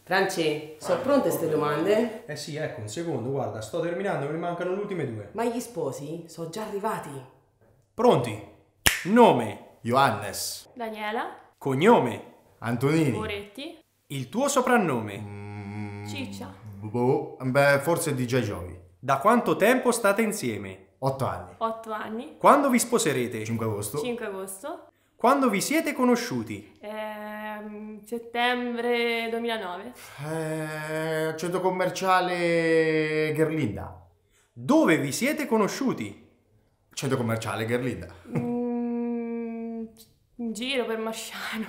Franci, sono pronte ste domande? Eh sì, ecco, un secondo, guarda, sto terminando, me ne mancano le ultime due. Ma gli sposi sono già arrivati. Pronti? Nome. Johannes. Daniela. Cognome. Antonini. Moretti. Il tuo soprannome. Ciccia. Beh, forse DJ Joey. Da quanto tempo state insieme? 8 anni. 8 anni. Quando vi sposerete? 5 agosto. 5 agosto. Quando vi siete conosciuti? Settembre 2009. Centro commerciale Gerlinda. Dove vi siete conosciuti? Centro commerciale Gerlinda. In giro per Masciano.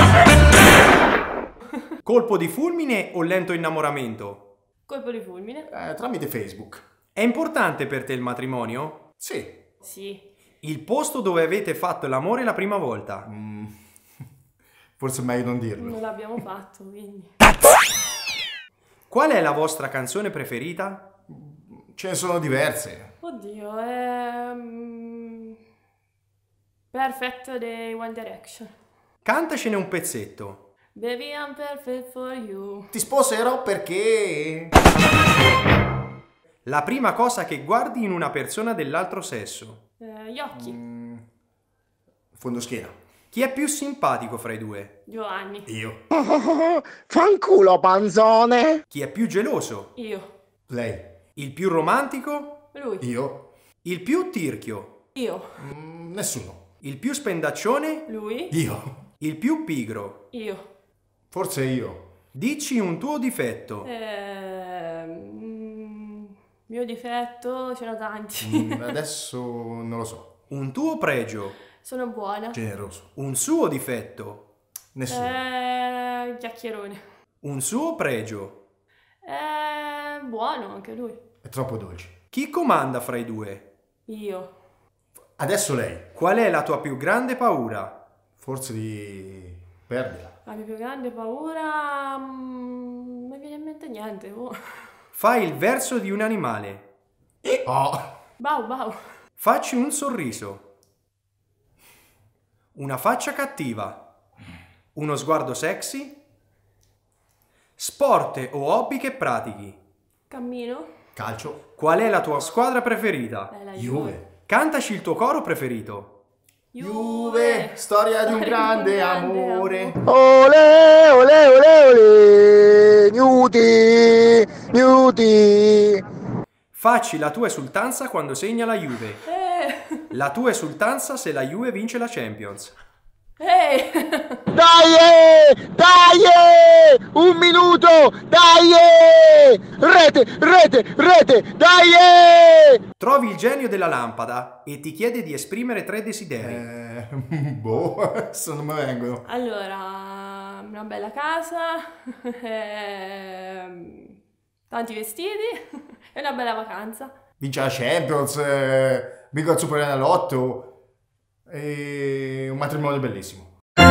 Colpo di fulmine o lento innamoramento? Colpo di fulmine. Tramite Facebook. È importante per te il matrimonio? Sì. Sì. Il posto dove avete fatto l'amore la prima volta? Forse è meglio non dirlo. Non l'abbiamo fatto, quindi. Qual è la vostra canzone preferita? Ce ne sono diverse. Oddio, è... Perfect dei One Direction. Cantacene un pezzetto. Baby, I'm perfect for you. Ti sposerò perché... La prima cosa che guardi in una persona dell'altro sesso? Gli occhi. Fondoschiena. Chi è più simpatico fra i due? Giovanni. Io. Fanculo panzone! Chi è più geloso? Io. Lei. Il più romantico? Lui. Io. Il più tirchio? Io. Nessuno. Il più spendaccione? Lui. Io. Il più pigro? Io. Forse io. Dici un tuo difetto. Mio difetto, ce n'ho tanti. Adesso non lo so. Un tuo pregio. Sono buona. Generoso. Un suo difetto. Nessuno. Chiacchierone. Un suo pregio. Buono anche lui. È troppo dolce. Chi comanda fra i due? Io. Adesso lei. Qual è la tua più grande paura? Forse di perderla. La mia più grande paura... non mi viene in mente niente. Oh. Fai il verso di un animale. Oh. Bau bau. Facci un sorriso. Una faccia cattiva. Uno sguardo sexy. Sport o hobby che pratichi. Cammino. Calcio. Qual è la tua squadra preferita? La Juve. Cantaci il tuo coro preferito. Juve, storia di un grande amore. Ole, ole, ole, ole! Newti! Newti! Facci la tua esultanza quando segna la Juve. La tua esultanza se la Juve vince la Champions. Dai! Dai! Un minuto! Dai! Rete! Rete! Rete! Dai! Trovi il genio della lampada e ti chiede di esprimere 3 desideri. Adesso non mi vengono. Allora, una bella casa, tanti vestiti e una bella vacanza. Vince la Champions, vinco il Superenalotto e un matrimonio bellissimo.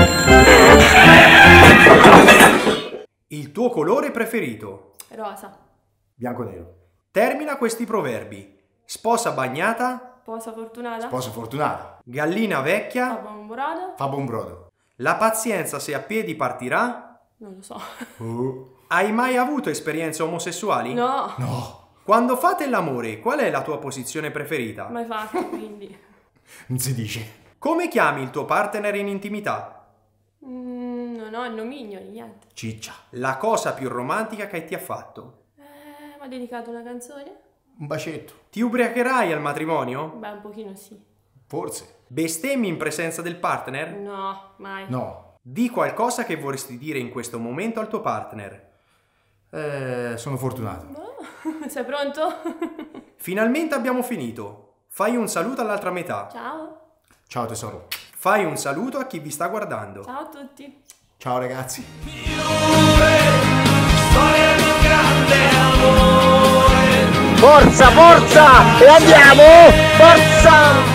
Il tuo colore preferito. Rosa. Bianco e nero. Termina questi proverbi. Sposa bagnata. Posa fortunata. Sposa fortunata. Gallina vecchia. Buon burato. Fa buon brodo. La pazienza se a piedi partirà. Non lo so. Hai mai avuto esperienze omosessuali? No. No. Quando fate l'amore, qual è la tua posizione preferita? Mai fatto, quindi. Non si dice. Come chiami il tuo partner in intimità? Non ho il nomignio, niente. Ciccia. La cosa più romantica che ti ha fatto? Mi ha dedicato una canzone? Un bacetto. Ti ubriacherai al matrimonio? Beh, un pochino sì. Forse. Bestemmi in presenza del partner? No, mai. No. Di qualcosa che vorresti dire in questo momento al tuo partner. Sono fortunato. No? Sei pronto? Finalmente abbiamo finito. Fai un saluto all'altra metà. Ciao. Ciao tesoro. Fai un saluto a chi vi sta guardando. Ciao a tutti. Ciao ragazzi. Forza, forza! E andiamo! Forza!